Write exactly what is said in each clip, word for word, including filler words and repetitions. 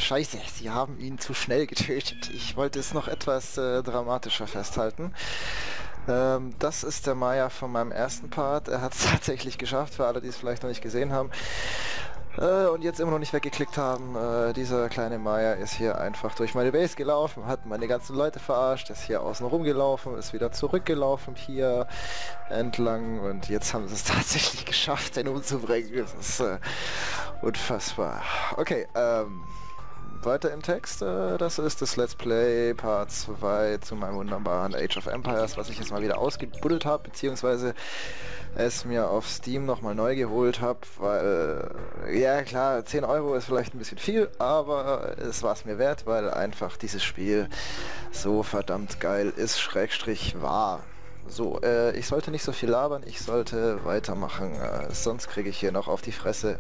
scheiße, sie haben ihn zu schnell getötet. Ich wollte es noch etwas äh, dramatischer festhalten. Ähm, das ist der Maya von meinem ersten Part. Er hat es tatsächlich geschafft, für alle, die es vielleicht noch nicht gesehen haben. Äh, und jetzt immer noch nicht weggeklickt haben. Äh, dieser kleine Maya ist hier einfach durch meine Base gelaufen, hat meine ganzen Leute verarscht, ist hier außen rumgelaufen, ist wieder zurückgelaufen hier entlang und jetzt haben sie es tatsächlich geschafft, den umzubringen. Das ist äh, unfassbar. Okay, ähm... weiter im Text, äh, das ist das Let's Play Part zwei zu meinem wunderbaren Age of Empires, was ich jetzt mal wieder ausgebuddelt habe, beziehungsweise es mir auf Steam nochmal neu geholt habe, weil, äh, ja klar, zehn Euro ist vielleicht ein bisschen viel, aber es war es mir wert, weil einfach dieses Spiel so verdammt geil ist, Schrägstrich war. So, äh, ich sollte nicht so viel labern, ich sollte weitermachen, äh, sonst kriege ich hier noch auf die Fresse.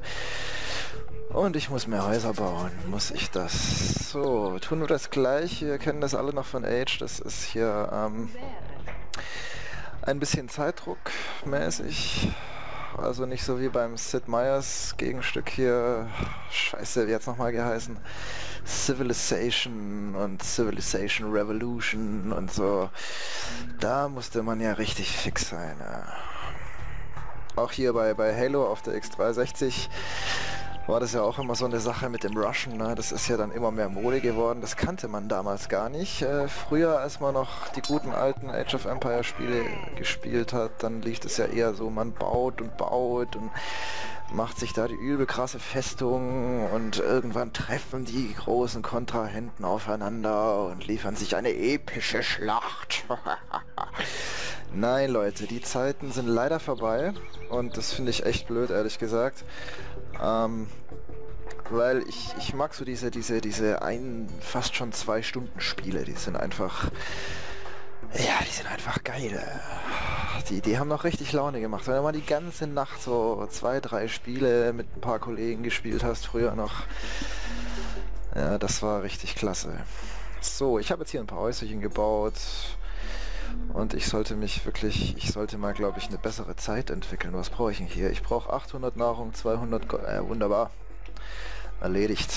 Und ich muss mehr Häuser bauen, muss ich das. So, tun wir das gleich. Wir kennen das alle noch von Age. Das ist hier ähm, ein bisschen Zeitdruckmäßig. Also nicht so wie beim Sid Meier's Gegenstück hier. Scheiße, wie hat's nochmal geheißen? Civilization und Civilization Revolution und so. Da musste man ja richtig fix sein. Ja. Auch hier bei, bei Halo auf der X dreihundertsechzig war das ja auch immer so eine Sache mit dem Rushen, ne? Das ist ja dann immer mehr Mode geworden, das kannte man damals gar nicht. Äh, früher, als man noch die guten alten Age of Empires Spiele gespielt hat, dann lief es ja eher so, man baut und baut und macht sich da die übel krasse Festung und irgendwann treffen die großen Kontrahenten aufeinander und liefern sich eine epische Schlacht. Nein, Leute, die Zeiten sind leider vorbei und das finde ich echt blöd, ehrlich gesagt. Ähm, weil ich, ich mag so diese, diese, diese ein, fast schon zwei Stunden Spiele, die sind einfach, ja, die sind einfach geil. Die, die haben noch richtig Laune gemacht. Wenn du mal die ganze Nacht so zwei, drei Spiele mit ein paar Kollegen gespielt hast, früher noch, ja, das war richtig klasse. So, ich habe jetzt hier ein paar Häuschen gebaut. Und ich sollte mich wirklich, ich sollte mal, glaube ich, eine bessere Zeit entwickeln. Was brauche ich denn hier? Ich brauche achthundert Nahrung, zweihundert, Go äh, wunderbar. Erledigt.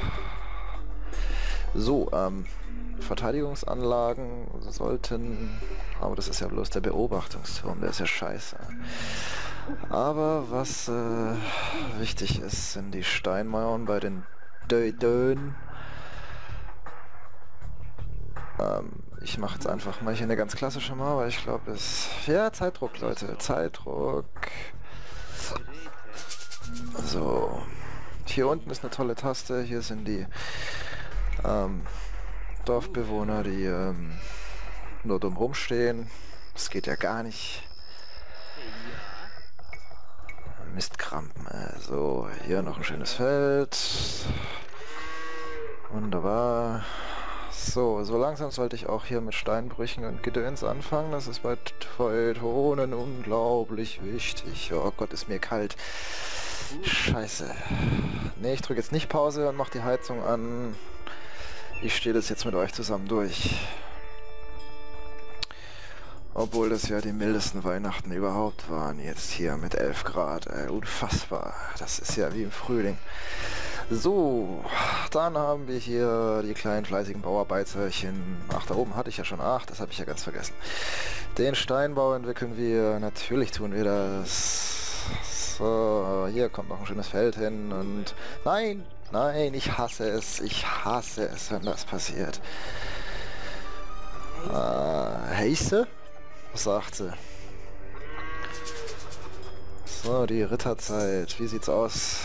So, ähm, Verteidigungsanlagen sollten, aber das ist ja bloß der Beobachtungsturm, der ist ja scheiße. Aber was äh, wichtig ist, sind die Steinmauern bei den Dödön. Ähm, ich mache jetzt einfach mal hier eine ganz klassische Mauer, weil ich glaube es... Ja, Zeitdruck, Leute, Zeitdruck. So. Hier unten ist eine tolle Taste, hier sind die ähm, Dorfbewohner, die ähm, nur dumm rumstehen. Das geht ja gar nicht. Mistkrampen, äh, so, hier noch ein schönes Feld. Wunderbar. So, so langsam sollte ich auch hier mit Steinbrüchen und Gedöns anfangen. Das ist bei Teutonen unglaublich wichtig. Oh Gott, ist mir kalt. Scheiße. Ne, ich drücke jetzt nicht Pause und mache die Heizung an. Ich stehe das jetzt mit euch zusammen durch. Obwohl das ja die mildesten Weihnachten überhaupt waren. Jetzt hier mit elf Grad. Ey, unfassbar. Das ist ja wie im Frühling. So, dann haben wir hier die kleinen fleißigen Bauarbeiterchen. Ach, da oben hatte ich ja schon. Ach, das habe ich ja ganz vergessen. Den Steinbau entwickeln wir. Natürlich tun wir das. So, hier kommt noch ein schönes Feld hin und... Nein, nein, ich hasse es. Ich hasse es, wenn das passiert. Äh, heiße? Was sagt sie? So, die Ritterzeit. Wie sieht's aus?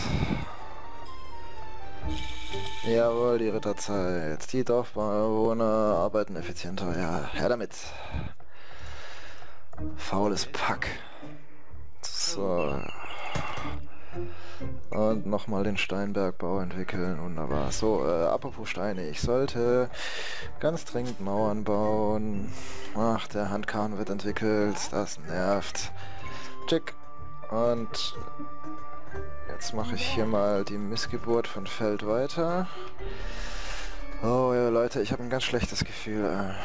Jawohl, die Ritterzeit. Die Dorfbewohner arbeiten effizienter. Ja, her damit. Faules Pack. So. Und nochmal den Steinbergbau entwickeln. Wunderbar. So, äh, apropos Steine. Ich sollte ganz dringend Mauern bauen. Ach, der Handkarren wird entwickelt. Das nervt. Check. Und... Jetzt mache ich hier mal die Missgeburt von Feld weiter. Oh ja, Leute, ich habe ein ganz schlechtes Gefühl.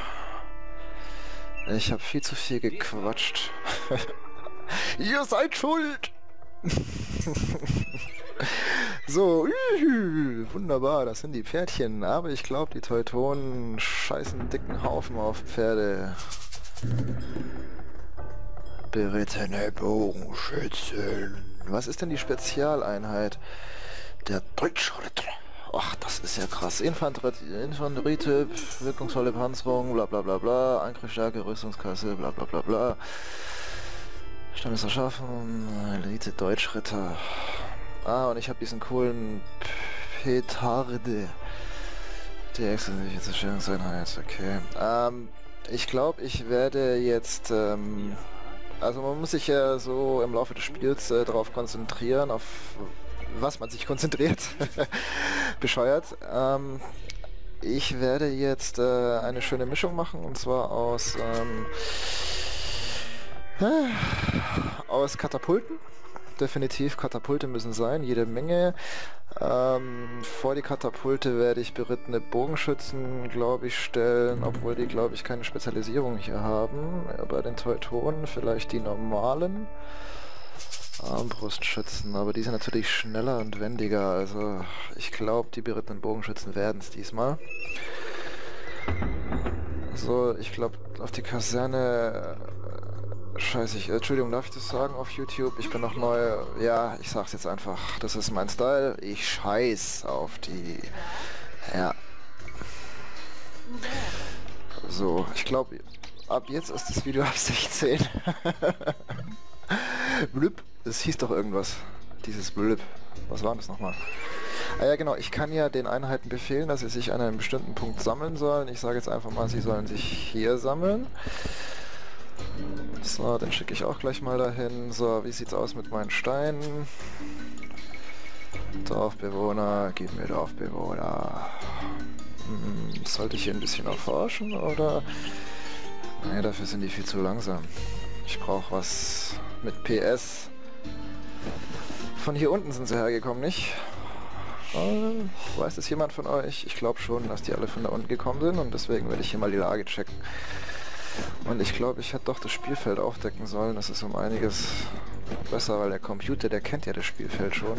Ich habe viel zu viel gequatscht. Ihr seid schuld! So, ühü, wunderbar, das sind die Pferdchen, aber ich glaube, die Teutonen scheißen einen dicken Haufen auf Pferde. Berittene Bogenschützen. Was ist denn die Spezialeinheit? Der Deutschritter. Ach, das ist ja krass. Infanterie, Infanterietyp, wirkungsvolle Panzerung, bla bla bla bla, Angriffsstärke, Rüstungskasse, bla bla bla bla. Standes erschaffen, Elite Deutschritter. Ah, und ich habe diesen coolen Petarde. Die exklusive Zerstörungseinheit, okay. Ähm, ich glaube, ich werde jetzt, ähm, also man muss sich ja so im Laufe des Spiels äh, darauf konzentrieren, auf was man sich konzentriert. Bescheuert. Ähm, ich werde jetzt äh, eine schöne Mischung machen, und zwar aus, ähm, äh, aus Katapulten. Definitiv Katapulte müssen sein, jede Menge. Ähm, vor die Katapulte werde ich berittene Bogenschützen, glaube ich, stellen, obwohl die, glaube ich, keine Spezialisierung hier haben. Bei den Teutonen vielleicht die normalen Armbrustschützen, aber die sind natürlich schneller und wendiger, also ich glaube, die berittenen Bogenschützen werden es diesmal. So, ich glaube, auf die Kaserne... Scheiße, ich, Entschuldigung, darf ich das sagen auf YouTube? Ich bin noch neu. Ja, ich sag's jetzt einfach. Das ist mein Style. Ich scheiß auf die... Ja. So, ich glaube, ab jetzt ist das Video ab sechzehn. Blüpp. Das hieß doch irgendwas. Dieses Blüpp. Was war das nochmal? Ah ja, genau. Ich kann ja den Einheiten befehlen, dass sie sich an einem bestimmten Punkt sammeln sollen. Ich sage jetzt einfach mal, sie sollen sich hier sammeln. So, den schicke ich auch gleich mal dahin. So, wie sieht's aus mit meinen Steinen? Dorfbewohner, gib mir Dorfbewohner. Hm, sollte ich hier ein bisschen erforschen, oder? Nee, dafür sind die viel zu langsam. Ich brauche was mit P S. Von hier unten sind sie hergekommen, nicht? Äh, weiß das jemand von euch? Ich glaube schon, dass die alle von da unten gekommen sind, und deswegen werde ich hier mal die Lage checken. Und ich glaube, ich hätte doch das Spielfeld aufdecken sollen. Das ist um einiges besser, weil der Computer, der kennt ja das Spielfeld schon.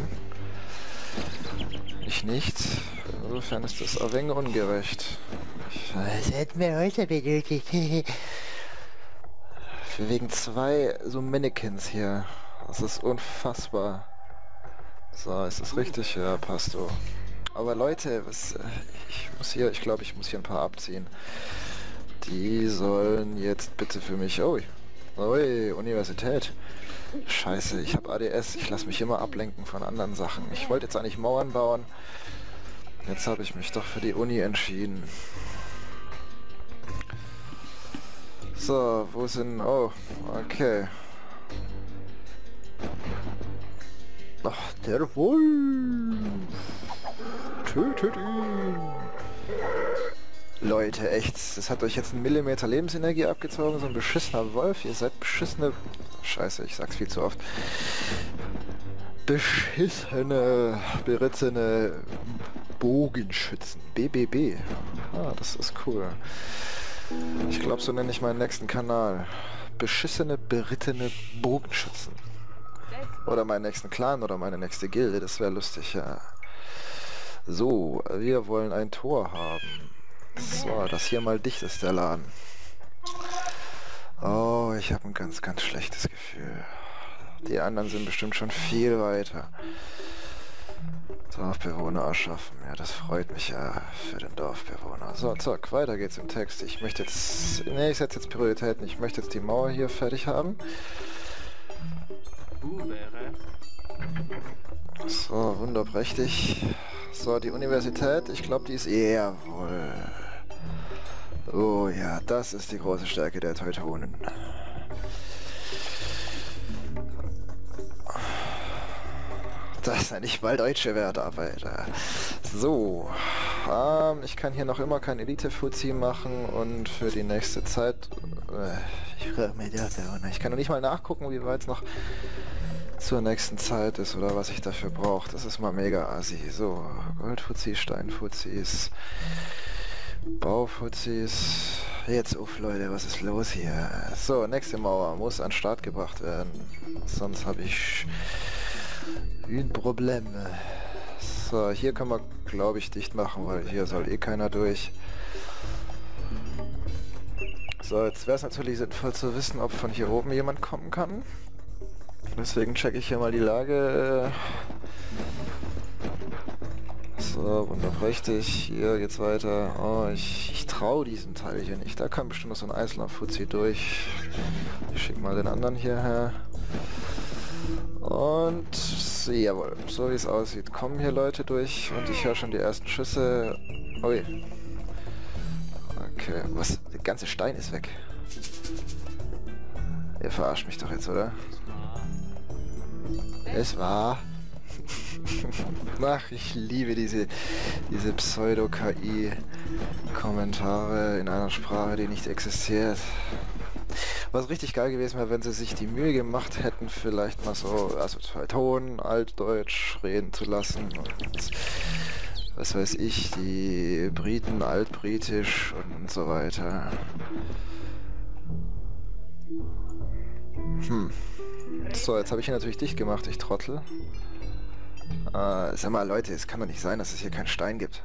Ich nicht. Insofern ist das ein wenig ungerecht. Was hätten wir heute benötigt? Wegen zwei so Mannequins hier. Das ist unfassbar. So, ist das richtig? Ja, passt so. Aber Leute, was... Ich muss hier... Ich glaube, ich muss hier ein paar abziehen. Die sollen jetzt bitte für mich... Oh, ui, Universität. Scheiße, ich habe A D S. Ich lasse mich immer ablenken von anderen Sachen. Ich wollte jetzt eigentlich Mauern bauen. Jetzt habe ich mich doch für die Uni entschieden. So, wo sind... Oh, okay. Ach, der Wolf. Tötet ihn. Leute, echt, das hat euch jetzt einen Millimeter Lebensenergie abgezogen, so ein beschissener Wolf, ihr seid beschissene... Scheiße, ich sag's viel zu oft. Beschissene, berittene Bogenschützen. B B B. Ah, das ist cool. Ich glaube, so nenne ich meinen nächsten Kanal. Beschissene, berittene Bogenschützen. Oder meinen nächsten Clan oder meine nächste Gilde, das wäre lustig, ja. So, wir wollen ein Tor haben. So, das hier mal dicht ist, der Laden. Oh, ich habe ein ganz, ganz schlechtes Gefühl. Die anderen sind bestimmt schon viel weiter. Dorfbewohner erschaffen. Ja, das freut mich ja für den Dorfbewohner. So, zack, weiter geht's im Text. Ich möchte jetzt... Ne, ich setze jetzt Prioritäten. Ich möchte jetzt die Mauer hier fertig haben. So, wunderprächtig. So, die Universität, ich glaube, die ist... Jawohl. Oh ja, das ist die große Stärke der Teutonen. Das sind nicht mal deutsche Wertarbeiter. So, ähm, ich kann hier noch immer kein Elite-Fuzzi machen, und für die nächste Zeit... Äh, ich, ich kann noch nicht mal nachgucken, wie weit es noch zur nächsten Zeit ist oder was ich dafür brauche. Das ist mal mega assi. So, Goldfuzzi, Steinfuzis, Baufuzis. Jetzt uff, Leute, was ist los hier? So, nächste Mauer muss an den Start gebracht werden. Sonst habe ich Ein Problem. So, hier kann man, glaube ich, dicht machen, weil hier soll eh keiner durch. So, jetzt wäre es natürlich sinnvoll zu wissen, ob von hier oben jemand kommen kann. Deswegen checke ich hier mal die Lage. So, wunderprächtig. Hier geht's weiter. Oh, ich, ich traue diesem Teil hier nicht. Da kann bestimmt noch so ein einzelner Fuzzi durch. Ich schicke mal den anderen hierher. Und jawohl, so wie es aussieht, kommen hier Leute durch und ich höre schon die ersten Schüsse. Ui. Okay, was? Der ganze Stein ist weg. Ihr verarscht mich doch jetzt, oder? Es war. Ach, ich liebe diese, diese Pseudo-K I-Kommentare in einer Sprache, die nicht existiert. Was richtig geil gewesen wäre, wenn sie sich die Mühe gemacht hätten, vielleicht mal so, also Ton, Altdeutsch reden zu lassen und was weiß ich, die Briten, Altbritisch und so weiter. Hm. So, jetzt habe ich hier natürlich dicht gemacht, ich Trottel. Äh, sag mal, Leute, es kann doch nicht sein, dass es hier keinen Stein gibt.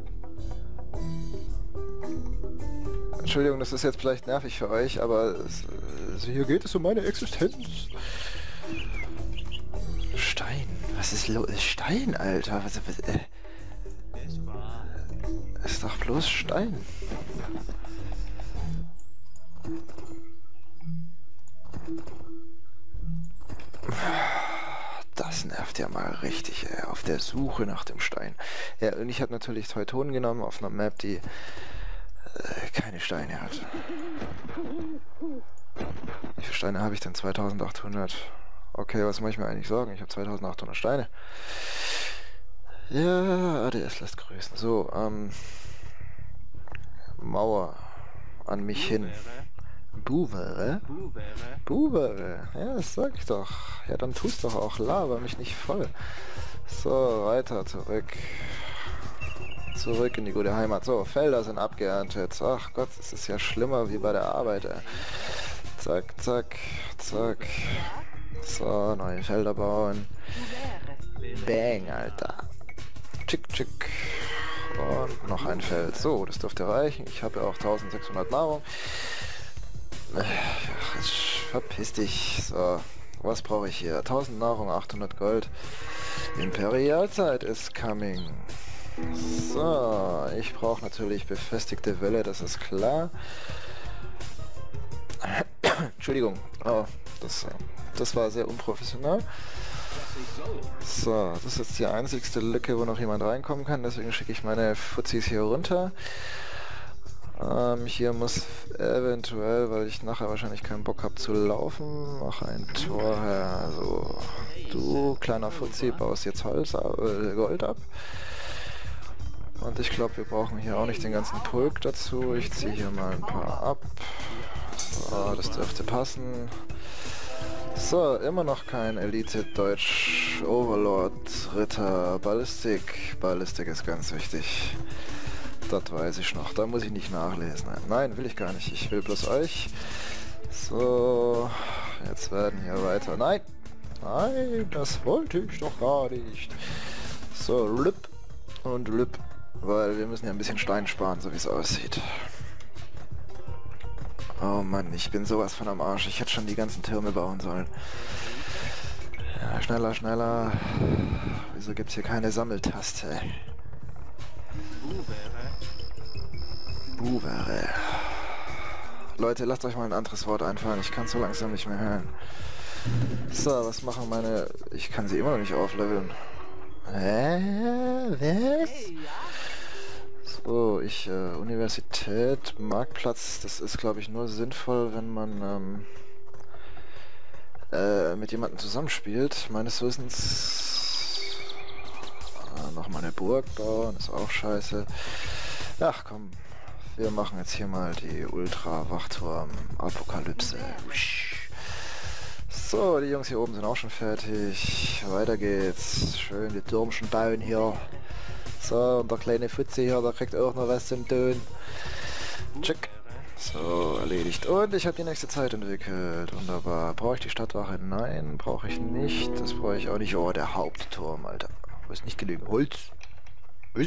Entschuldigung, das ist jetzt vielleicht nervig für euch, aber es, also hier geht es um meine Existenz. Stein? Was ist los? Stein, Alter? Was, was, äh, ist doch bloß Stein. Das nervt ja mal richtig, ey, auf der Suche nach dem Stein. Ja, und ich habe natürlich Teutonen genommen auf einer Map, die äh, keine Steine hat. Wie viele Steine habe ich denn? zweitausendachthundert. Okay, was mache ich mir eigentlich sorgen? Ich habe zweitausendachthundert Steine. Ja, A D S lässt grüßen. So, ähm... Mauer an mich hin. Buvere? Buvere? Ja, das sag ich doch. Ja, dann tust doch auch, laber mich nicht voll. So, weiter, zurück. Zurück in die gute Heimat. So, Felder sind abgeerntet. Ach Gott, es ist ja schlimmer wie bei der Arbeit, ey. Zack, zack, zack. So, neue Felder bauen. Bang, Alter. Tschick, tschick. Und noch ein Feld. So, das dürfte reichen. Ich habe ja auch eintausendsechshundert Nahrung. Ach, jetzt verpiss dich. So, was brauche ich hier? tausend Nahrung, achthundert Gold. Imperialzeit is coming. So, ich brauche natürlich befestigte Wälle, das ist klar. Entschuldigung, oh, das, das war sehr unprofessionell. So, das ist jetzt die einzigste Lücke, wo noch jemand reinkommen kann, deswegen schicke ich meine Fuzis hier runter. Ähm, hier muss eventuell, weil ich nachher wahrscheinlich keinen Bock habe zu laufen, noch ein Tor her. Also, du kleiner Fuzzi baust jetzt Holz, äh, Gold ab. Und ich glaube, wir brauchen hier auch nicht den ganzen Pulk dazu. Ich ziehe hier mal ein paar ab. So, das dürfte passen. So, immer noch kein Elite-Deutsch, Overlord, Ritter, Ballistik. Ballistik ist ganz wichtig. Das weiß ich noch, da muss ich nicht nachlesen. Nein, will ich gar nicht, ich will bloß euch. So, jetzt werden hier weiter... Nein! Nein, das wollte ich doch gar nicht. So, lüpp und lüpp, weil wir müssen ja ein bisschen Stein sparen, so wie es aussieht. Oh Mann, ich bin sowas von am Arsch. Ich hätte schon die ganzen Türme bauen sollen. Ja, schneller, schneller. Wieso gibt es hier keine Sammeltaste? Buvere. Leute, lasst euch mal ein anderes Wort einfallen. Ich kann so langsam nicht mehr hören. So, was machen meine... Ich kann sie immer noch nicht aufleveln. Hä? Was? So, ich, äh, Universität, Marktplatz, das ist, glaube ich, nur sinnvoll, wenn man, ähm, äh, mit jemandem zusammenspielt. Meines Wissens, äh, noch mal eine Burg bauen, ist auch scheiße. Ach komm, wir machen jetzt hier mal die Ultra-Wachturm-Apokalypse. So, die Jungs hier oben sind auch schon fertig. Weiter geht's. Schön die Türmchen bauen hier. So, und der kleine Fuzzi hier, der kriegt auch noch was zum Tun. Check. So, erledigt. Und ich habe die nächste Zeit entwickelt. Wunderbar. Brauche ich die Stadtwache? Nein, brauche ich nicht. Das brauche ich auch nicht. Oh, der Hauptturm, Alter. Wo ist nicht genügend Holz? Was?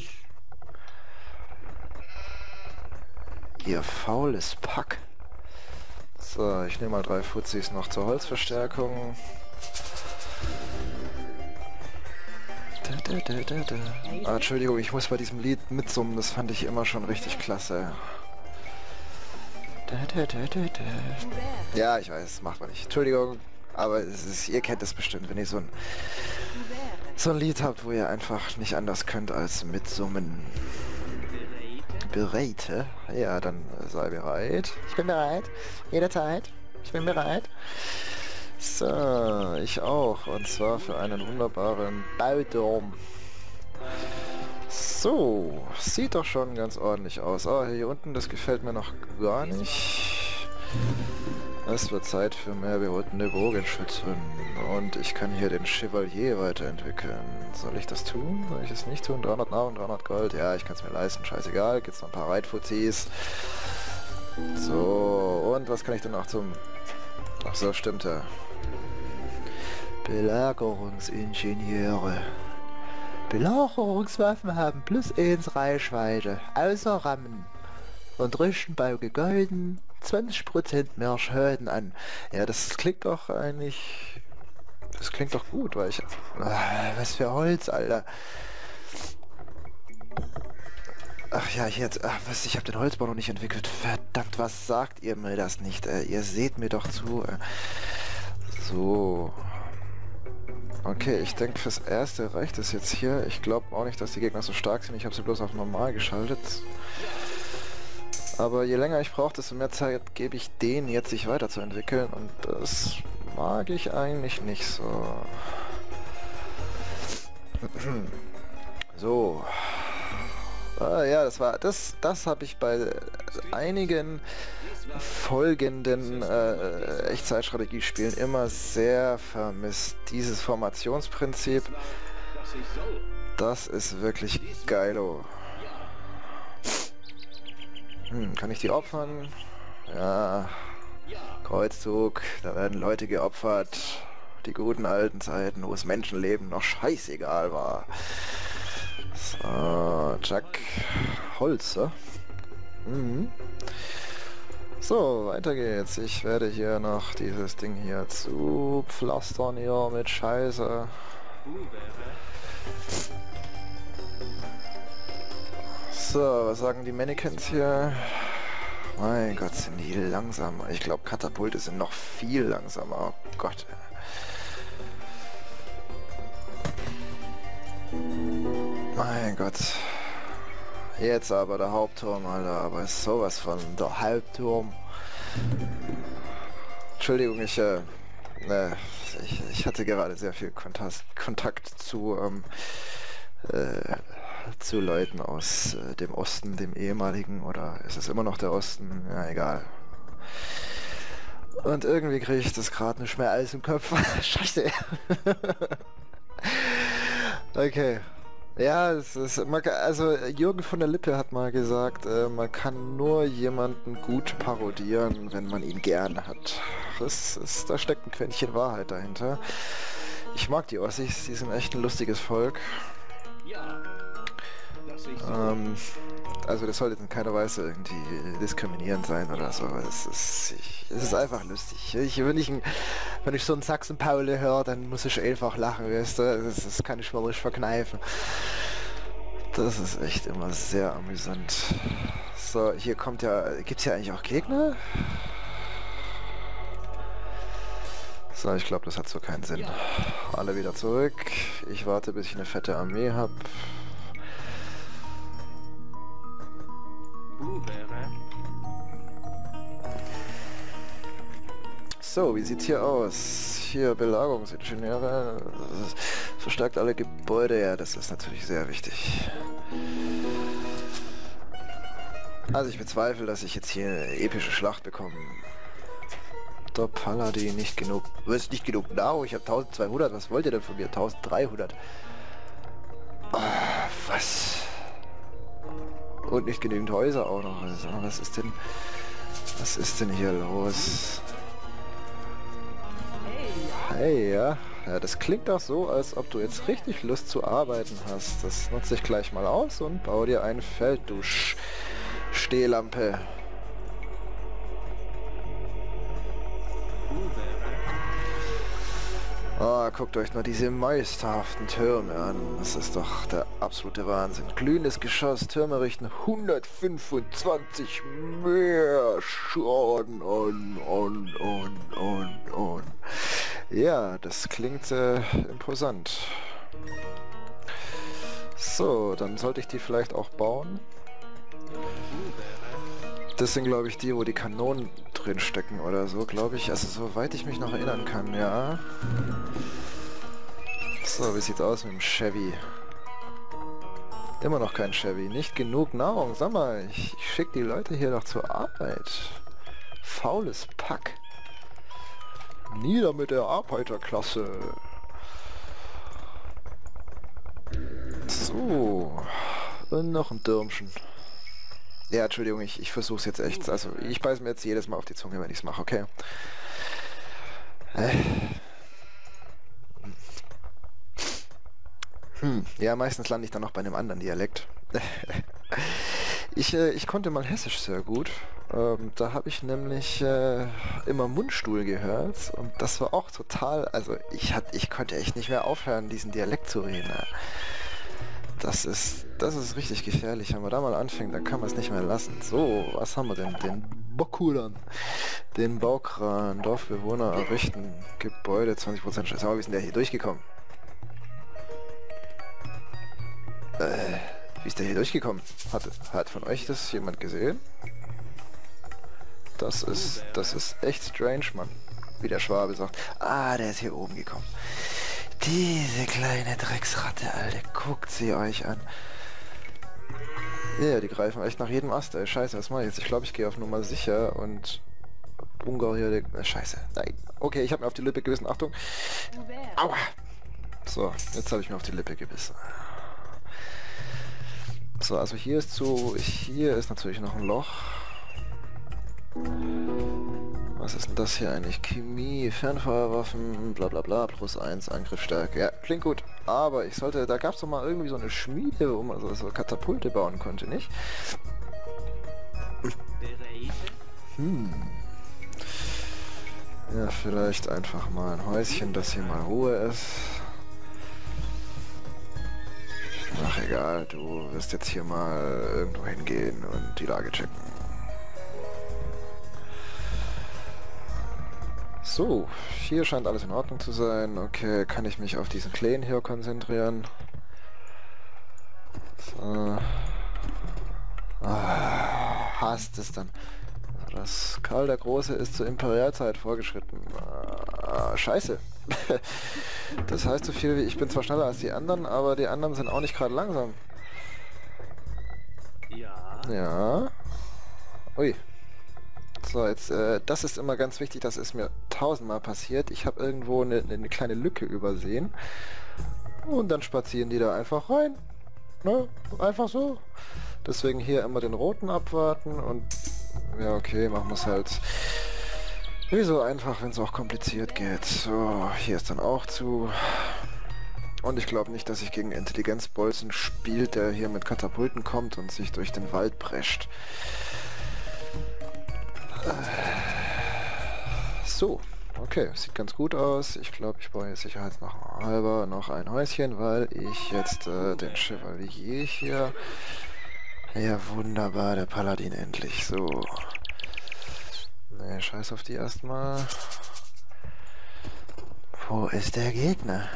Ihr faules Pack. So, ich nehme mal drei Fuzis noch zur Holzverstärkung. Da, da, da, da, da. Ah, Entschuldigung, ich muss bei diesem Lied mitsummen. Das fand ich immer schon richtig klasse. Da, da, da, da, da. Ja, ich weiß, macht man nicht. Entschuldigung, aber es ist, ihr kennt es bestimmt, wenn ihr so ein, so ein Lied habt, wo ihr einfach nicht anders könnt als mitsummen. Bereit? Ja, dann sei bereit. Ich bin bereit. Jederzeit. Ich bin bereit. So, ich auch. Und zwar für einen wunderbaren Bauturm. So, sieht doch schon ganz ordentlich aus. Oh, hier unten, das gefällt mir noch gar nicht. Es wird Zeit für mehr behutende Bogenschützen. Und ich kann hier den Chevalier weiterentwickeln. Soll ich das tun? Soll ich es nicht tun? dreihundert Nahrung, dreihundert Gold? Ja, ich kann es mir leisten. Scheißegal. Gibt's noch ein paar Reitfuzis. So, und was kann ich denn noch zum... Ach so, stimmt ja. Belagerungsingenieure. Belagerungswaffen haben plus eins Reichweite, außer Rammen. Und richten bei Gebäuden zwanzig Prozent mehr Schaden an. Ja, das klingt doch eigentlich... Das klingt doch gut, weil ich... Ah, was für Holz, Alter. Ach ja, jetzt... Ach, was, ich habe den Holzbau noch nicht entwickelt. Verdammt, was sagt ihr mir das nicht? Äh, ihr seht mir doch zu. Äh. So... Okay, ich denke fürs Erste reicht es jetzt hier. Ich glaube auch nicht, dass die Gegner so stark sind. Ich habe sie bloß auf normal geschaltet. Aber je länger ich brauche, desto mehr Zeit gebe ich denen jetzt, sich weiterzuentwickeln. Und das mag ich eigentlich nicht so. So. Ah, ja, das war... Das, das habe ich bei einigen folgenden äh, Echtzeitstrategiespielen immer sehr vermisst. Dieses Formationsprinzip, das ist wirklich geilo. Hm, kann ich die opfern? Ja, Kreuzzug, da werden Leute geopfert. Die guten alten Zeiten, wo das Menschenleben noch scheißegal war. So, Jack. Holz, ja? Mhm. So, weiter geht's. Ich werde hier noch dieses Ding hier zu pflastern hier mit Scheiße. So, was sagen die Mannequins hier? Mein Gott, sind die langsam. Ich glaube, Katapulte sind noch viel langsamer. Oh Gott. Mein Gott. Jetzt aber der Hauptturm, Alter, aber ist sowas von der Hauptturm. Entschuldigung, ich, äh, ne, ich, ich hatte gerade sehr viel Kontakt, Kontakt zu, ähm, äh, zu Leuten aus äh, dem Osten, dem ehemaligen, oder ist es immer noch der Osten? Ja, egal. Und irgendwie kriege ich das gerade nicht mehr alles im Kopf. Scheiße. Okay. Ja, es ist, man kann, also Jürgen von der Lippe hat mal gesagt, äh, man kann nur jemanden gut parodieren, wenn man ihn gern hat. Das ist, da steckt ein Quäntchen Wahrheit dahinter. Ich mag die Ossis, die sind echt ein lustiges Volk. Ähm, also das sollte in keiner Weise irgendwie diskriminierend sein oder so. Es ist, ich, es ist einfach lustig. Ich, wenn, ich, wenn ich so einen Sachsen-Pauli höre, dann muss ich einfach lachen, weißt du? Das, das kann ich wirklich verkneifen. Das ist echt immer sehr amüsant. So, hier kommt ja... Gibt es hier eigentlich auch Gegner? So, ich glaube, das hat so keinen Sinn. Alle wieder zurück. Ich warte, bis ich eine fette Armee habe. So, wie sieht's hier aus? Hier Belagerungsingenieure, verstärkt alle Gebäude, ja, das ist natürlich sehr wichtig. Also ich bezweifle, dass ich jetzt hier eine epische Schlacht bekomme. Der Paladin nicht genug. Du hast nicht genug Nahrung, ich habe eintausendzweihundert, was wollt ihr denn von mir? eintausenddreihundert. Oh, was? Und nicht genügend Häuser auch noch. Also, was ist denn... Was ist denn hier los? Hey, ja. Ja, das klingt auch so, als ob du jetzt richtig Lust zu arbeiten hast. Das nutze ich gleich mal aus und baue dir ein Feld, du Sch Stehlampe. Ah, guckt euch nur diese meisterhaften Türme an. Das ist doch der absolute Wahnsinn. Glühendes Geschoss, Türme richten hundertfünfundzwanzig mehr Schaden an, an, an, an, an. Ja, das klingt äh, imposant. So, dann sollte ich die vielleicht auch bauen. Das sind, glaube ich, die, wo die Kanonen drin stecken oder so, glaube ich. Also, soweit ich mich noch erinnern kann, ja. So, wie sieht's aus mit dem Chevy? Immer noch kein Chevy. Nicht genug Nahrung. Sag mal, ich, ich schicke die Leute hier doch zur Arbeit. Faules Pack. Nieder mit der Arbeiterklasse. So. Und noch ein Dürmchen. Ja, Entschuldigung, ich, ich versuch's jetzt echt. Also, ich beiß mir jetzt jedes Mal auf die Zunge, wenn ich's mache, okay? Äh. Hm, ja, meistens lande ich dann noch bei einem anderen Dialekt. ich, äh, ich konnte mal Hessisch sehr gut. Ähm, da habe ich nämlich äh, immer Mundstuhl gehört und das war auch total, also ich, hat, ich konnte echt nicht mehr aufhören, diesen Dialekt zu reden. Das ist, das ist richtig gefährlich. Wenn man da mal anfängt, dann kann man es nicht mehr lassen. So, was haben wir denn? Den Bokulan. Den Baukran. Dorfbewohner errichten. Gebäude zwanzig Prozent. Scheiße, wie ist denn der hier durchgekommen? Äh, wie ist der hier durchgekommen? Hat, hat von euch das jemand gesehen? Das ist, das ist echt strange, Mann. Wie der Schwabe sagt. Ah, der ist hier oben gekommen. Diese kleine Drecksratte, Alter, guckt sie euch an. Ja, die greifen echt nach jedem Ast, ey. Scheiße, was mach ich jetzt? Ich glaube, ich gehe auf Nummer sicher und... Bungar hier, äh, scheiße. Nein. Okay, ich habe mir auf die Lippe gebissen. Achtung. Aua. So, jetzt habe ich mir auf die Lippe gebissen. So, also hier ist so... Hier ist natürlich noch ein Loch. Was ist denn das hier eigentlich? Chemie, Fernfeuerwaffen, bla bla bla, plus eins, Angriffsstärke. Ja, klingt gut. Aber ich sollte, da gab es doch mal irgendwie so eine Schmiede, wo man so, so Katapulte bauen konnte, nicht? Hm. Ja, vielleicht einfach mal ein Häuschen, dass hier mal Ruhe ist. Ach egal, du wirst jetzt hier mal irgendwo hingehen und die Lage checken. So, hier scheint alles in Ordnung zu sein. Okay, kann ich mich auf diesen Kleen hier konzentrieren. So. Ah, hasst es dann. Das Karl der Große ist zur Imperialzeit vorgeschritten. Ah, scheiße. Das heißt so viel wie, ich bin zwar schneller als die anderen, aber die anderen sind auch nicht gerade langsam. Ja. Ja. Ui. So, jetzt, äh, das ist immer ganz wichtig, das ist mir tausendmal passiert. Ich habe irgendwo eine, eine kleine Lücke übersehen. Und dann spazieren die da einfach rein. Ne? Einfach so. Deswegen hier immer den roten abwarten und... Ja, okay, machen wir es halt... Wieso einfach, wenn es auch kompliziert geht. So, hier ist dann auch zu. Und ich glaube nicht, dass ich gegen Intelligenzbolzen spielt, der hier mit Katapulten kommt und sich durch den Wald prescht. So, okay, sieht ganz gut aus. Ich glaube, ich baue jetzt sicherheitshalber noch ein Häuschen, weil ich jetzt äh, den Chevalier hier... Ja, wunderbar, der Paladin endlich. So. Ne, scheiß auf die erstmal. Wo ist der Gegner?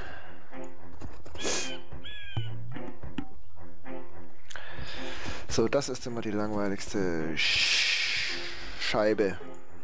So, das ist immer die langweiligste Sch Scheibe.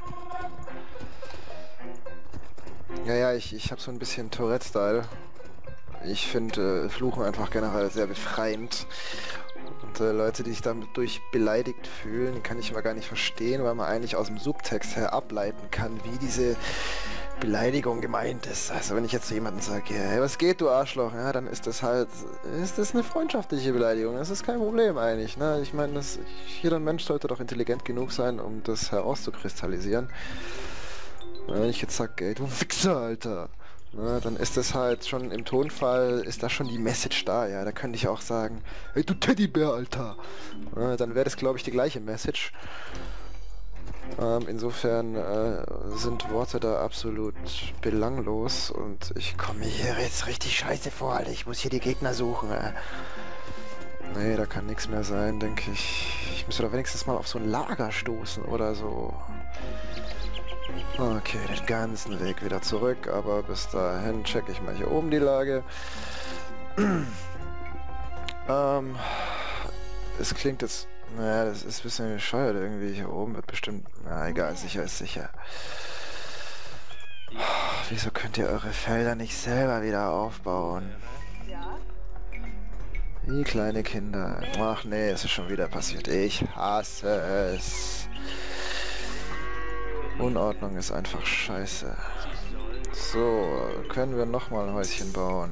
Ja, ja, ich, ich habe so ein bisschen Tourette-Style. Ich finde äh, Fluchen einfach generell sehr befreiend. Und äh, Leute, die sich dadurch beleidigt fühlen, kann ich immer gar nicht verstehen, weil man eigentlich aus dem Subtext her ableiten kann, wie diese Beleidigung gemeint ist. Also wenn ich jetzt zu jemandem sage, hey, was geht, du Arschloch, ja, dann ist das halt, ist das eine freundschaftliche Beleidigung. Das ist kein Problem eigentlich. Ne? Ich meine, das, jeder Mensch sollte doch intelligent genug sein, um das herauszukristallisieren. Wenn ich jetzt sage, ey, du Wichser, Alter, ne, dann ist das halt schon im Tonfall, ist da schon die Message da, ja. Da könnte ich auch sagen, ey, du Teddybär, Alter. Ne, dann wäre das, glaube ich, die gleiche Message. Ähm, insofern äh, sind Worte da absolut belanglos und ich komme mir hier jetzt richtig scheiße vor, Alter. Ich muss hier die Gegner suchen. Äh. Nee, da kann nichts mehr sein, denke ich. Ich müsste doch wenigstens mal auf so ein Lager stoßen oder so. Okay, den ganzen Weg wieder zurück, aber bis dahin checke ich mal hier oben die Lage. ähm, es klingt jetzt, naja, das ist ein bisschen bescheuert irgendwie. Hier oben wird bestimmt, na egal, sicher ist sicher. Wieso könnt ihr eure Felder nicht selber wieder aufbauen? Wie kleine Kinder. Ach nee, es ist schon wieder passiert. Ich hasse es. Unordnung ist einfach scheiße. So, können wir nochmal ein Häuschen bauen.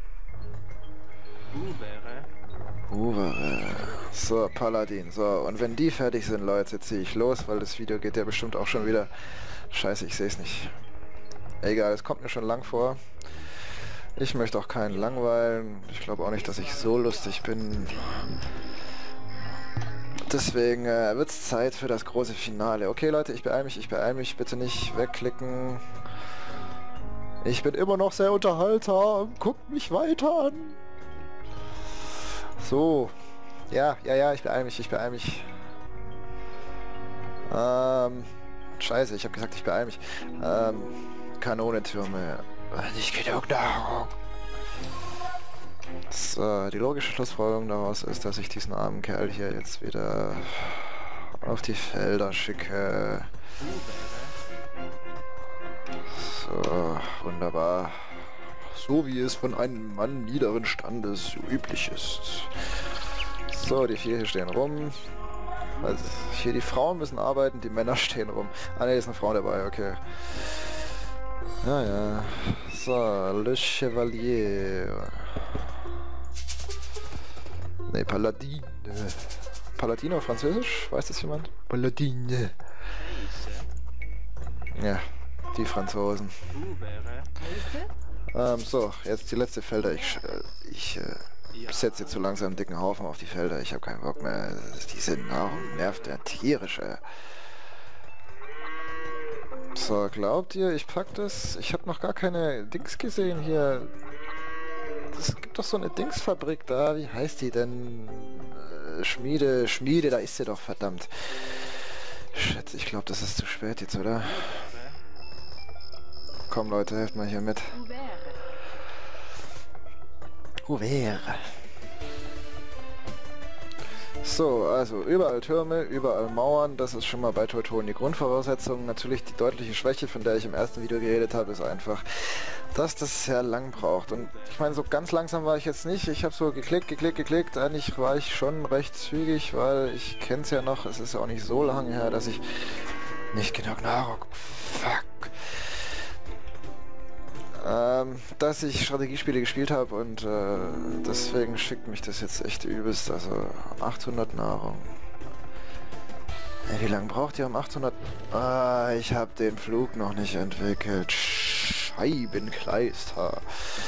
Uvere. So, Paladin. So, und wenn die fertig sind, Leute, ziehe ich los, weil das Video geht ja bestimmt auch schon wieder. Scheiße, ich sehe es nicht. Egal, es kommt mir schon lang vor. Ich möchte auch keinen langweilen. Ich glaube auch nicht, dass ich so lustig bin. Deswegen äh, wird es Zeit für das große Finale. Okay Leute, ich beeile mich, ich beeile mich. Bitte nicht wegklicken. Ich bin immer noch sehr unterhaltsam. Guckt mich weiter an. So. Ja, ja, ja, ich beeile mich, ich beeile mich. Ähm, scheiße, ich habe gesagt, ich beeile mich. Ähm, Kanonentürme. Nicht genug Nahrung. So, die logische Schlussfolgerung daraus ist, dass ich diesen armen Kerl hier jetzt wieder auf die Felder schicke. So, wunderbar. So wie es von einem Mann niederen Standes so üblich ist. So, die vier hier stehen rum. Also hier die Frauen müssen arbeiten, die Männer stehen rum. Ah ne, ist eine Frau dabei, okay. Ja, ja. So, Le Chevalier. Ne, Paladin. Paladin auf Französisch? Weiß das jemand? Paladin. Ja, die Franzosen. Ähm, so, jetzt die letzte Felder. Ich, äh, ich äh, setze jetzt so langsam einen dicken Haufen auf die Felder. Ich habe keinen Bock mehr. Diese Nahrung nervt ja tierisch, ey. So, glaubt ihr, ich pack das? Ich habe noch gar keine Dings gesehen hier. Es gibt doch so eine Dingsfabrik da. Wie heißt die denn? Äh, Schmiede, Schmiede, da ist sie doch, verdammt. Schätze, ich glaube, das ist zu spät jetzt, oder? Komm Leute, helft mal hier mit. Uvere. So, also überall Türme, überall Mauern, das ist schon mal bei Teutonen die Grundvoraussetzung. Natürlich die deutliche Schwäche, von der ich im ersten Video geredet habe, ist einfach, dass das sehr lang braucht. Und ich meine, so ganz langsam war ich jetzt nicht. Ich habe so geklickt, geklickt, geklickt. Eigentlich war ich schon recht zügig, weil ich kenne es ja noch. Es ist ja auch nicht so lange her, dass ich nicht genug Nahrung... Fuck. Ähm, dass ich Strategiespiele gespielt habe und äh, deswegen schickt mich das jetzt echt übelst. Also achthundert Nahrung. Hey, wie lange braucht ihr um achthundert? Ah, ich habe den Flug noch nicht entwickelt. Scheibenkleister.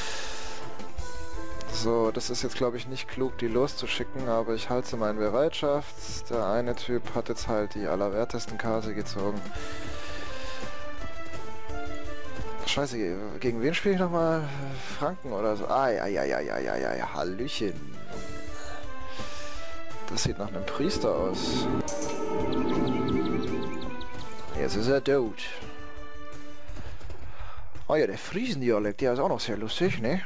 So, das ist jetzt glaube ich nicht klug, die loszuschicken, aber ich halte mal in Bereitschaft. Der eine Typ hat jetzt halt die allerwertesten Karte gezogen. Scheiße, gegen wen spiele ich nochmal? Franken oder so? Ah, ja, ja, ja, ja, ja, ja, ja, Hallöchen. Das sieht nach einem Priester aus. Jetzt ist er tot. Oh ja, der Friesendialekt, der ist auch noch sehr lustig, ne?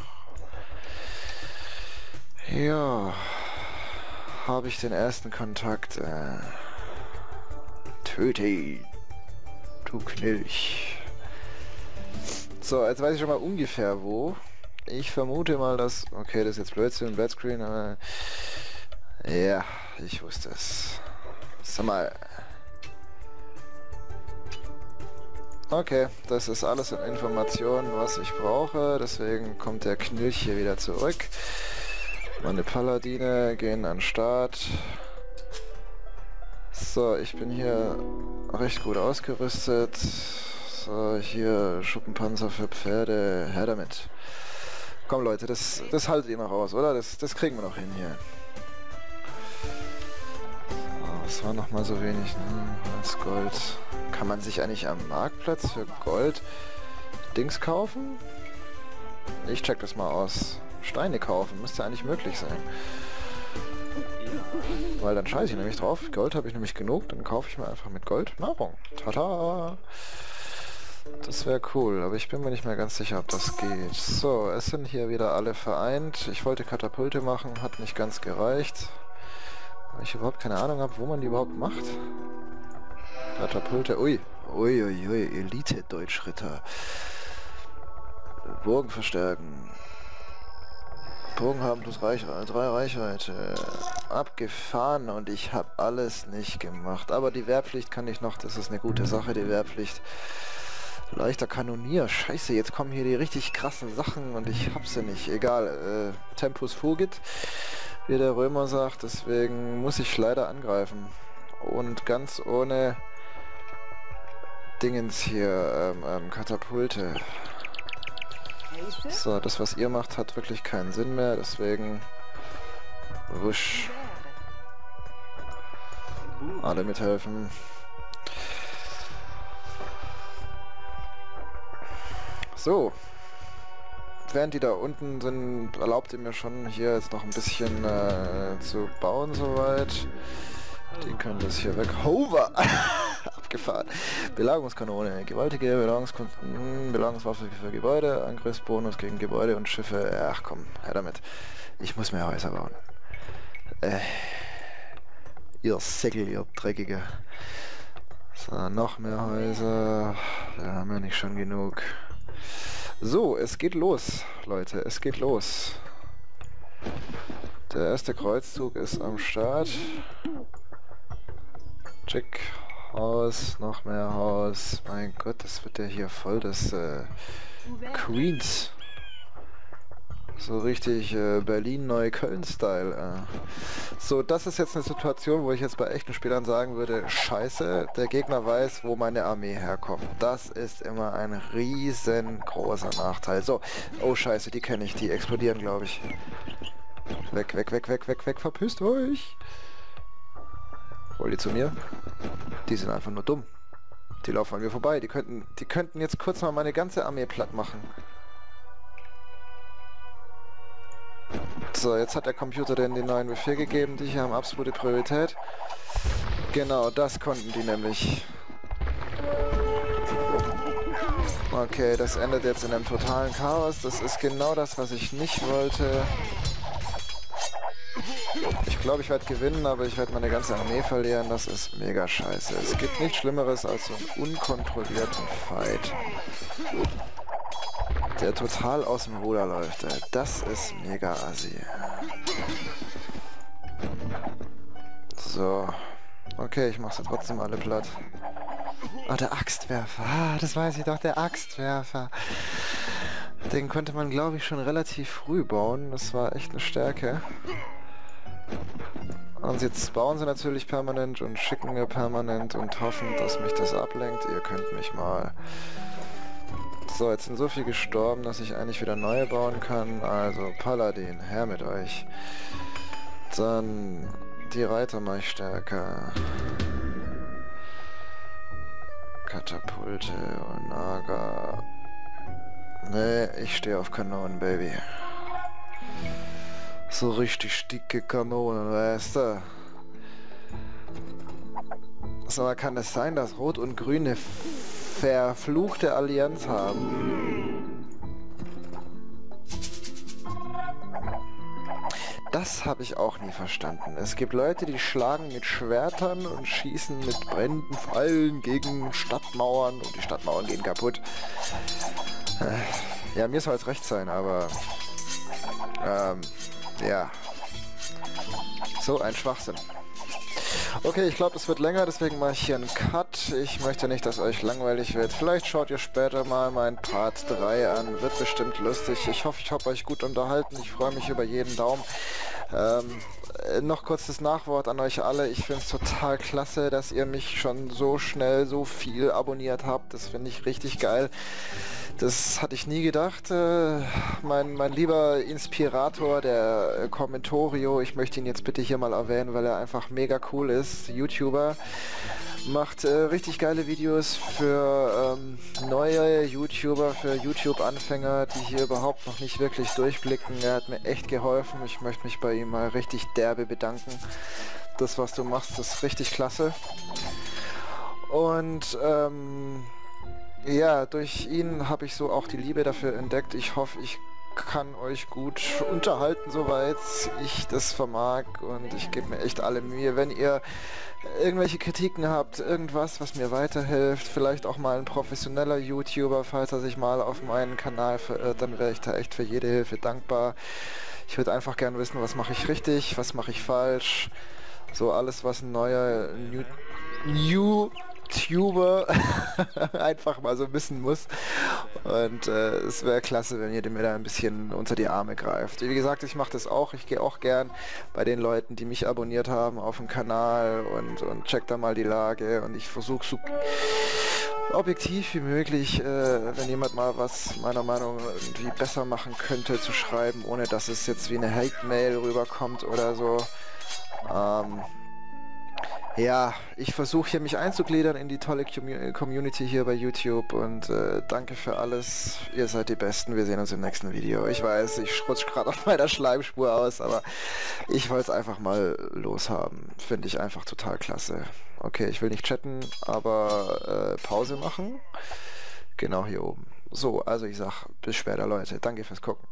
Ja. Habe ich den ersten Kontakt. Äh, töte. Du Knilch. So, jetzt weiß ich schon mal ungefähr wo. Ich vermute mal, dass... Okay, das ist jetzt Blödsinn, Bladscreen, aber... Ja, ich wusste es. Sag mal... Okay, das ist alles in Informationen, was ich brauche. Deswegen kommt der Knilch hier wieder zurück. Meine Paladine gehen an den Start. So, ich bin hier recht gut ausgerüstet. So, hier Schuppenpanzer für Pferde. Her damit. Komm Leute, das, das haltet ihr noch aus, oder? Das, das kriegen wir noch hin hier. Das war noch mal so wenig, ne? Das Gold. Kann man sich eigentlich am Marktplatz für Gold Dings kaufen? Ich check das mal aus. Steine kaufen, müsste eigentlich möglich sein. Weil dann scheiße ich nämlich drauf. Gold habe ich nämlich genug, dann kaufe ich mir einfach mit Gold Nahrung. Tada! Das wäre cool, aber ich bin mir nicht mehr ganz sicher, ob das geht. So, es sind hier wieder alle vereint. Ich wollte Katapulte machen, hat nicht ganz gereicht. Weil ich überhaupt keine Ahnung habe, wo man die überhaupt macht. Katapulte, ui, ui, ui, ui, Elite-Deutschritter. Burgen verstärken. Bogen haben plus Reichweite, drei Reichweite. Abgefahren und ich habe alles nicht gemacht. Aber die Wehrpflicht kann ich noch, das ist eine gute Sache, die Wehrpflicht. Leichter Kanonier, scheiße, jetzt kommen hier die richtig krassen Sachen und ich hab sie nicht. Egal, äh, Tempus fugit, wie der Römer sagt, deswegen muss ich leider angreifen. Und ganz ohne Dingens hier, ähm, ähm, Katapulte. So, das was ihr macht hat wirklich keinen Sinn mehr, deswegen wusch. Alle mithelfen. So. Während die da unten sind, erlaubt ihr mir schon hier jetzt noch ein bisschen äh, zu bauen soweit. Die können das hier weg. Hover! Abgefahren. Belagerungskanone. Gewaltige Belagerungskunst- Belagerungswaffe für Gebäude. Angriffsbonus gegen Gebäude und Schiffe. Ach komm, her damit. Ich muss mehr Häuser bauen. Äh, ihr Säckel, ihr Dreckige. So, noch mehr Häuser. Da haben wir nicht schon genug. So, es geht los, Leute. Es geht los. Der erste Kreuzzug ist am Start. Check. Haus, noch mehr Haus. Mein Gott, das wird ja hier voll des äh, Queens. So richtig äh, Berlin-Neukölln-Style. Äh. So, das ist jetzt eine Situation, wo ich jetzt bei echten Spielern sagen würde, scheiße, der Gegner weiß, wo meine Armee herkommt. Das ist immer ein riesengroßer Nachteil. So, oh scheiße, die kenne ich, die explodieren, glaube ich. Weg, weg, weg, weg, weg, weg, verpisst euch! Wollt ihr zu mir? Die sind einfach nur dumm. Die laufen an mir vorbei. Die könnten, die könnten jetzt kurz mal meine ganze Armee platt machen. So, jetzt hat der Computer denn den neuen Befehl gegeben. Die hier haben absolute Priorität. Genau, das konnten die nämlich. Okay, das endet jetzt in einem totalen Chaos. Das ist genau das, was ich nicht wollte. Ich glaube, ich werde gewinnen, aber ich werde meine ganze Armee verlieren. Das ist mega scheiße. Es gibt nichts Schlimmeres als so einen unkontrollierten Fight, der total aus dem Ruder läuft. Ey. Das ist mega assi. So. Okay, ich mache sie trotzdem alle platt. Ah, der Axtwerfer. Ah, das weiß ich doch, der Axtwerfer. Den konnte man, glaube ich, schon relativ früh bauen. Das war echt eine Stärke. Und jetzt bauen sie natürlich permanent und schicken mir permanent und hoffen, dass mich das ablenkt. Ihr könnt mich mal... So, jetzt sind so viel gestorben, dass ich eigentlich wieder neue bauen kann. Also, Paladin, her mit euch. Dann die Reiter mache ich stärker. Katapulte und Naga. Nee, ich stehe auf Kanonen, Baby. So richtig dicke Kanonen, weißt du? So, kann es sein, dass Rot und Grün eine verfluchte Allianz haben? Das habe ich auch nie verstanden. Es gibt Leute, die schlagen mit Schwertern und schießen mit brennenden Pfeilen gegen Stadtmauern und die Stadtmauern gehen kaputt. Ja, mir soll es recht sein, aber... Ähm... Ja. So ein Schwachsinn. Okay, ich glaube, das wird länger, deswegen mache ich hier einen Cut. Ich möchte nicht, dass euch langweilig wird. Vielleicht schaut ihr später mal meinen Part drei an. Wird bestimmt lustig. Ich hoffe, ich habe euch gut unterhalten. Ich freue mich über jeden Daumen. Ähm, noch kurz das Nachwort an euch alle. Ich finde es total klasse, dass ihr mich schon so schnell so viel abonniert habt. Das finde ich richtig geil. Das hatte ich nie gedacht. Äh, mein, mein lieber Inspirator, der äh, Commentorio, ich möchte ihn jetzt bitte hier mal erwähnen, weil er einfach mega cool ist, YouTuber, macht äh, richtig geile Videos für ähm, neue YouTuber, für YouTube-Anfänger, die hier überhaupt noch nicht wirklich durchblicken. Er hat mir echt geholfen. Ich möchte mich bei ihm mal richtig derbe bedanken. Das, was du machst, ist richtig klasse. Und ähm, ja, durch ihn habe ich so auch die Liebe dafür entdeckt. Ich hoffe, ich kann euch gut unterhalten, soweit ich das vermag, und ich gebe mir echt alle Mühe. Wenn ihr irgendwelche Kritiken habt, irgendwas, was mir weiterhilft, vielleicht auch mal ein professioneller YouTuber, falls er sich mal auf meinen Kanal verirrt, dann wäre ich da echt für jede Hilfe dankbar. Ich würde einfach gerne wissen, was mache ich richtig, was mache ich falsch. So alles, was ein neuer New, New YouTuber einfach mal so wissen muss. Und äh, es wäre klasse, wenn ihr mir da ein bisschen unter die Arme greift. Wie gesagt, ich mache das auch. Ich gehe auch gern bei den Leuten, die mich abonniert haben, auf dem Kanal und, und check da mal die Lage. Und ich versuche so objektiv wie möglich, äh, wenn jemand mal was meiner Meinung nach irgendwie besser machen könnte, zu schreiben, ohne dass es jetzt wie eine Hate-Mail rüberkommt oder so. Ähm, Ja, ich versuche hier mich einzugliedern in die tolle Community hier bei YouTube, und äh, danke für alles. Ihr seid die Besten. Wir sehen uns im nächsten Video. Ich weiß, ich rutsch gerade auf meiner Schleimspur aus, aber ich wollte es einfach mal loshaben. Finde ich einfach total klasse. Okay, ich will nicht chatten, aber äh, Pause machen. Genau hier oben. So, also ich sag bis später, Leute. Danke fürs Gucken.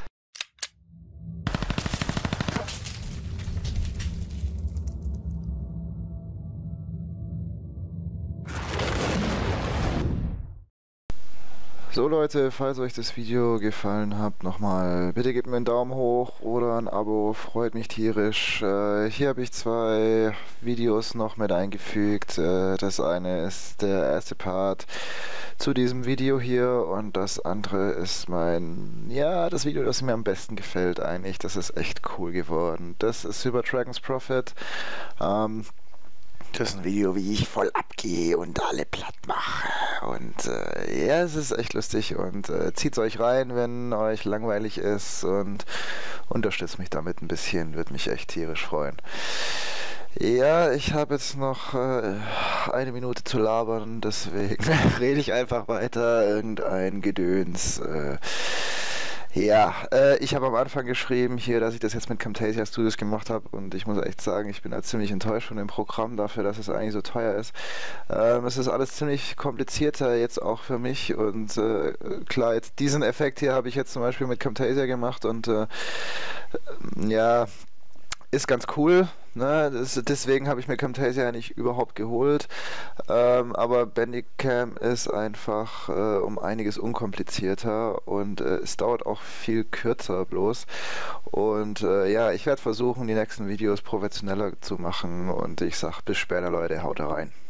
So Leute, falls euch das Video gefallen hat, nochmal, bitte gebt mir einen Daumen hoch oder ein Abo, freut mich tierisch. Äh, hier habe ich zwei Videos noch mit eingefügt. Äh, das eine ist der erste Part zu diesem Video hier, und das andere ist mein, ja, das Video, das mir am besten gefällt eigentlich. Das ist echt cool geworden. Das ist über Dragon's Prophet. Ähm, Das ist ein Video, wie ich voll abgehe und alle platt mache. Und äh, ja, es ist echt lustig, und äh, zieht euch rein, wenn euch langweilig ist, und unterstützt mich damit ein bisschen, würde mich echt tierisch freuen. Ja, ich habe jetzt noch äh, eine Minute zu labern, deswegen rede ich einfach weiter, irgendein Gedöns. Äh, Ja, äh, ich habe am Anfang geschrieben hier, dass ich das jetzt mit Camtasia Studios gemacht habe, und ich muss echt sagen, ich bin da ziemlich enttäuscht von dem Programm dafür, dass es eigentlich so teuer ist. Ähm, es ist alles ziemlich komplizierter jetzt auch für mich, und äh, klar, jetzt diesen Effekt hier habe ich jetzt zum Beispiel mit Camtasia gemacht, und äh, ja, ist ganz cool, ne? Das, deswegen habe ich mir Camtasia nicht überhaupt geholt, ähm, aber Bandicam ist einfach äh, um einiges unkomplizierter, und äh, es dauert auch viel kürzer bloß, und äh, ja, ich werde versuchen, die nächsten Videos professioneller zu machen, und ich sag bis später, Leute, haut rein.